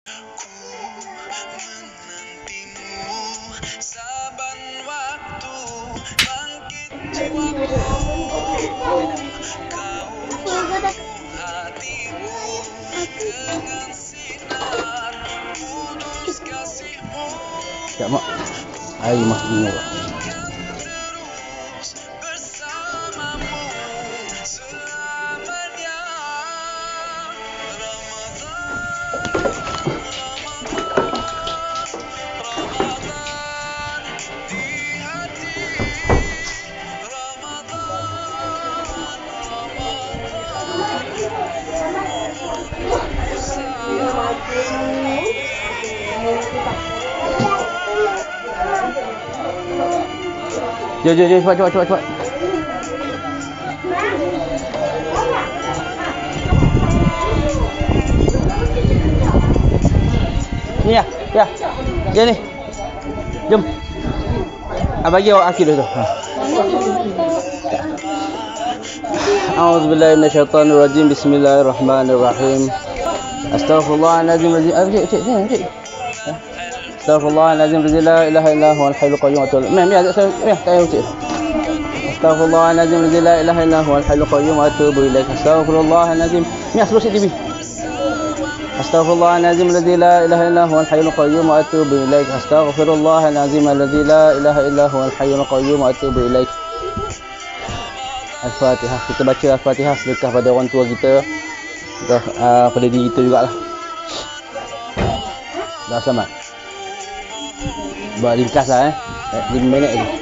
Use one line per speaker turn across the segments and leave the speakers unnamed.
Ya mak, air mah ini. Jom, cepat. Ni ya. Ya ni. Jom. Bagi awak akhir dulu. A'udzubillahi minasyaitonirrajim. Bismillahirrahmanirrahim. Astaghfirullahaladzim. Astaghfirullahaladzim. La ilaha illa huwal hayyul qayyum. Astaghfirullahaladzim. La ilaha illa huwal hayyul qayyum. Atubu ilaik. Astaghfirullahaladzim. Ni asal TV. Astaghfirullahaladzim. La ilaha illa huwal hayyul qayyum. Atubu ilaik. Astaghfirullahaladzim. La ilaha illa huwal hayyul qayyum. Atubu ilaik. Al-Fatihah. Kita baca Al-Fatihah sedekah pada orang tua kita. Pada diri kita jugalah. Dah selamat. Buat ringkaslah 5 minit lagi.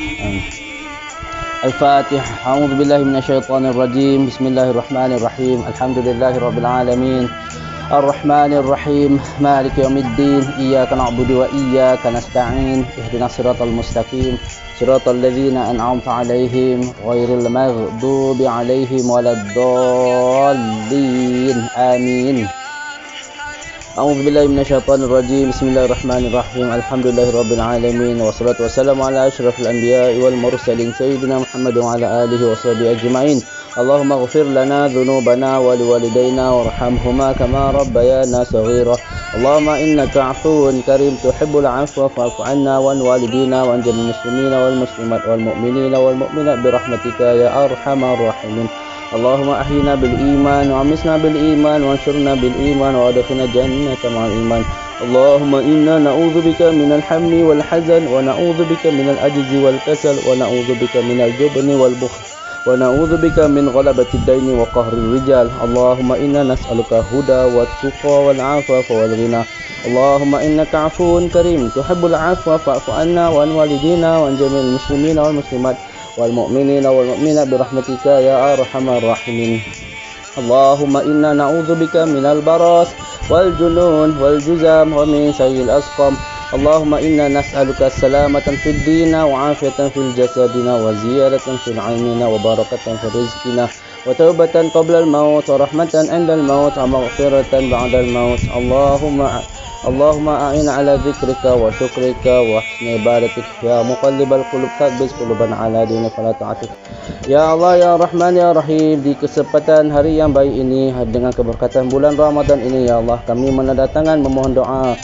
Al-Fatihah. A'udzu billahi minasyaitonir rajim. Bismillahirrahmanirrahim. Alhamdulillahirabbil alamin. Ar-Rahmanir Rahim. Maliki yaumiddin. Iyyaka na'budu wa iyyaka nasta'in. Ihdinas siratal mustaqim. Siratal ladzina an'amta 'alaihim ghairil maghdubi 'alaihim waladdallin. Amin. A'udzu billahi minasyaitonir rajim. Bismillahirrahmanirrahim. Alhamdulillahirabbil alamin wassalatu wassalamu ala asyrafil anbiya'i wal mursalin sayyidina Muhammad wa ala alihi washabihi ajma'in. Allahumma ighfir lana dhunubana wa liwalidayna warhamhuma kama rabbayana shaghira. Allahumma innaka 'afuwun karim tuhibbul 'afwa fa'fu 'anna wa an walidina wa an jami'il muslimina wal muslimat wal mu'minina wal mu'minat bi rahmatika ya arhamar rahimin. Allahumma ahyina bil iman wa amisna bil iman wa ansurna bil iman wa adkhilna jannata ma'al iman. Allahumma inna na'udzubika minal hammi wal hazan wa na'udzubika minal ajzi wal kasal wa na'udzubika minal jubni wal bukhl wa na'udzubika min ghalabati ad-daini wa qahrir rijal. Allahumma inna nas'aluka huda wat tuqa wal 'afafa wal ghina. Allahumma innaka 'afuwun karim tuhibbul 'afwa fa'fu 'anna wa an walidina wa an jami'il muslimina wal muslimat wal mu'minina wal mu'minat bi rahmatika ya arhamar rahimin. Allahumma inna na'udzubika minal baras wal junun wal juzam wa min sayyi'il asqam. Allahumma inna nas'aluka salamatan fid dina wa afiyatan fil jasadina wa ziyadatan fil 'ilmina wa barakatan fil rizqina wa taubatan qabla al maut wa rahmatan 'inda al maut wa maghfiratan ba'da al maut. Allahumma a'inna ala dzikrika wa syukrika wa husni ibadatik ya muqallibal qulub tsabbit qulubana ala dinika fala ta'atik. Ya Allah ya Rahman ya Rahim, di kesempatan hari yang baik ini dengan keberkatan bulan Ramadan ini ya Allah, kami menandatangan memohon doa.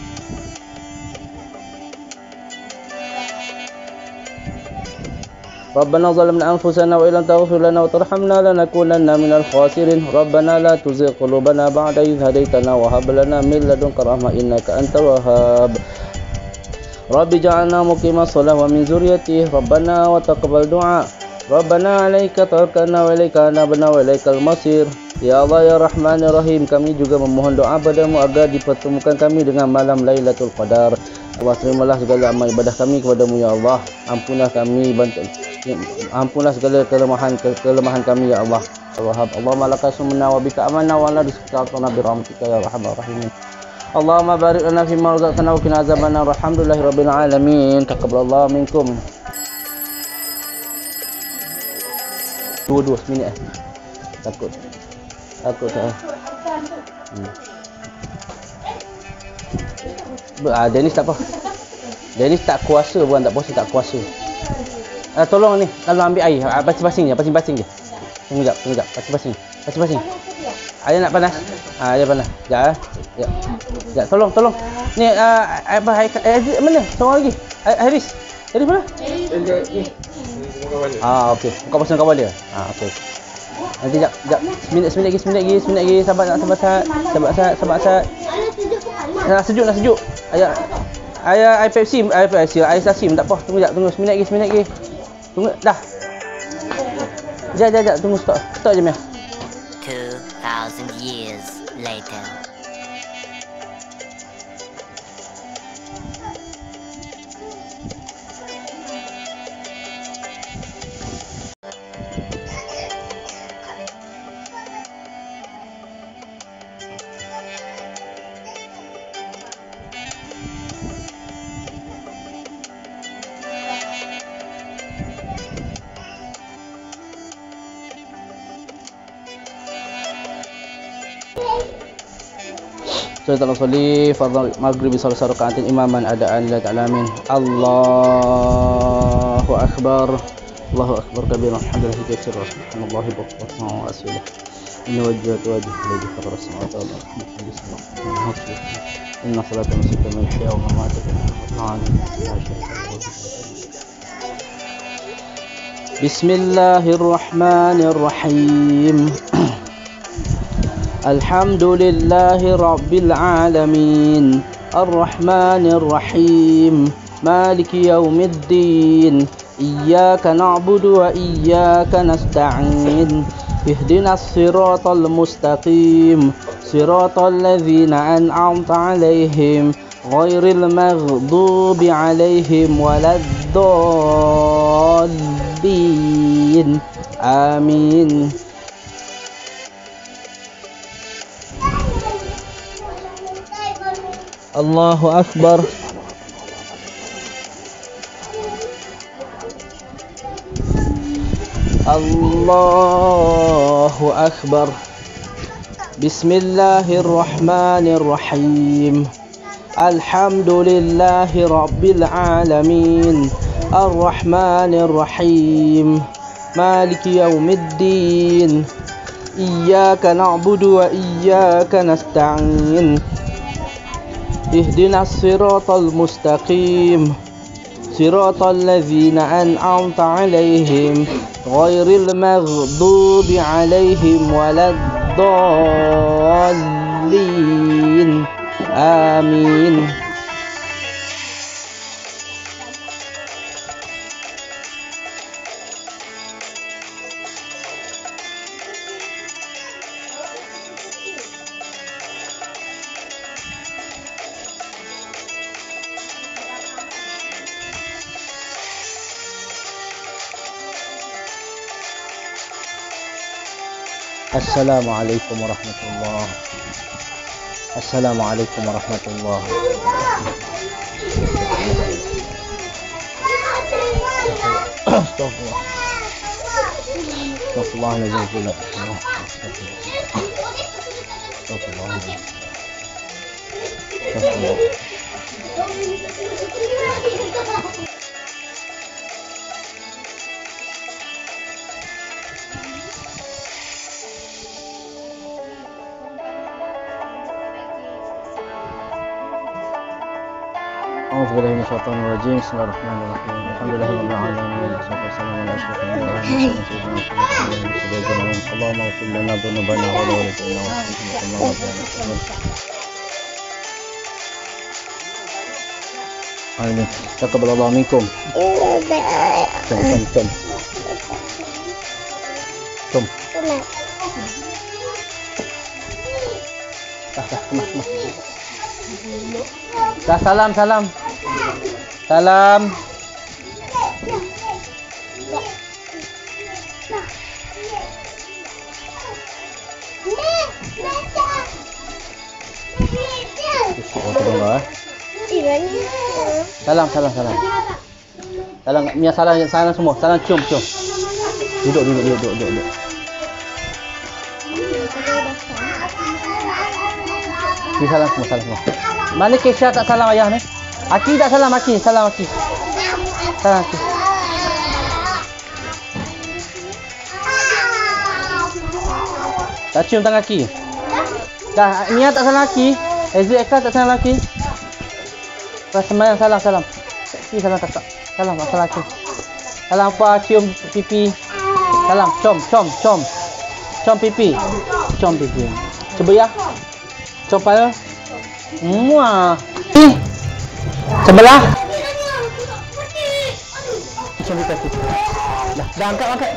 Rabbana zalamna anfusana wa illam taghfir lana wa tarhamna lanakunanna minal khasirin. Rabbana la tuzigh qulubana ba'da idh hadaytana wa hab lana min ladunka rahmah innaka antal wahhab. Rabbi ja'alna muqimas shalah wa min dzurriyyati Rabbana wa taqabbal du'a. Rabbana 'alaika tawakkalna wa ilaika anabna wa ilaikal masir. Ya Allah ya Rahman ya Rahim, kami juga memohon doa padamu agar dipertemukan kami dengan malam Lailatul Qadar. Allah, terimalah segala amal ibadah kami kepadamu ya Allah. Ampunlah segala kelemahan kami ya Allah. Allahumma laka sumna wa bika amanna wa la rizqana bi rahmatika ya arhamar rahimin. Allahumma barik lana fi ma razaqtana wa qina azabannar. Alhamdulillahirabbil alamin. Taqabbalallahu minkum. Dua minit. Takut. Dennis tak apa. Dennis tak kuasa, bukan tak puasa, tak kuasa. Tolong ni, kalau ambil air, pasing-pasing je. Sekejap, pasing-pasing. Ayah nak panas? Ayah panas. Sekejap. Ya. Ya, tolong. Ni apa mana? Seorang lagi. Haris. Haris mana? Okey. Kau pasang kawal dia. Okey. Nanti jap. Seminit lagi. Sabar sat. Nak sejuk. Air Pepsi, air Sasim tak apa. Tunggu seminit lagi. Tunggu dah. Jap, tunggu stop je Mia.
2000 years later.
Salat al-Sali fardhu maghrib salat rakaatin imaman adaan la ta'lamin. Allahu akbar kabir alhamdulillah katsira subhanallahi bukratan wa asila. Inna wajjahtu wajhi alladhi fatara as-samawati wal ardi inna salata nusuka min shay'a wa mamati Bismillahirrahmanirrahim. Alhamdulillahi Rabbil Alamin Ar-Rahmanir Rahim Maliki Yawmiddin Iyyaka na'budu wa iyyaka nasta'in Ihdinas siratal mustaqim Siratal ladzina an'amta 'alaihim Ghairil maghdubi 'alaihim waladdallin Amin. Allahu Akbar. Allahu Akbar. Bismillahirrahmanirrahim. Alhamdulillahi Rabbil Alamin Ar-Rahmanir Rahim Maliki Yawmiddin Iyyaka na'budu wa iyyaka nasta'in Ihdinas siratal mustaqim Siratal ladzina an'amta 'alaihim Ghairil maghdubi 'alaihim waladdallin Amin. Assalamualaikum warahmatullahi wabarakatuh. Assalamualaikum warahmatullahi wabarakatuh. Astagfirullahaladzim. A'udzubillahi minasyaitonir rajim. Bismillahirrahmanirrahim. Alhamdulillahirabbil alamin. Wassalatu wassalamu ala asyrofil anbiya'i wal mursalin. Allahumma ighfir lana dhunubana wa la walidaina wa amin. Taqabbalallahu minkum. Kom. Salam. Salam. Salam, Mia salam semua. Salam cium. Duduk. Salam semua. Mana Kesha tak salam ayah ni? Aki tak salam Aki. Salam Aki. Tak cium tangan Aki. Dah, Mia tak salam Aki. Ezri Eka tak salam laki. Pas semayang salam. Ini salam kakak. Salam pasal laki. Salam apa cium pipi. Salam com. Com pipi. Cuba ya. Coba ya. Muah. Sebelah. Cium pipi. Dah angkat.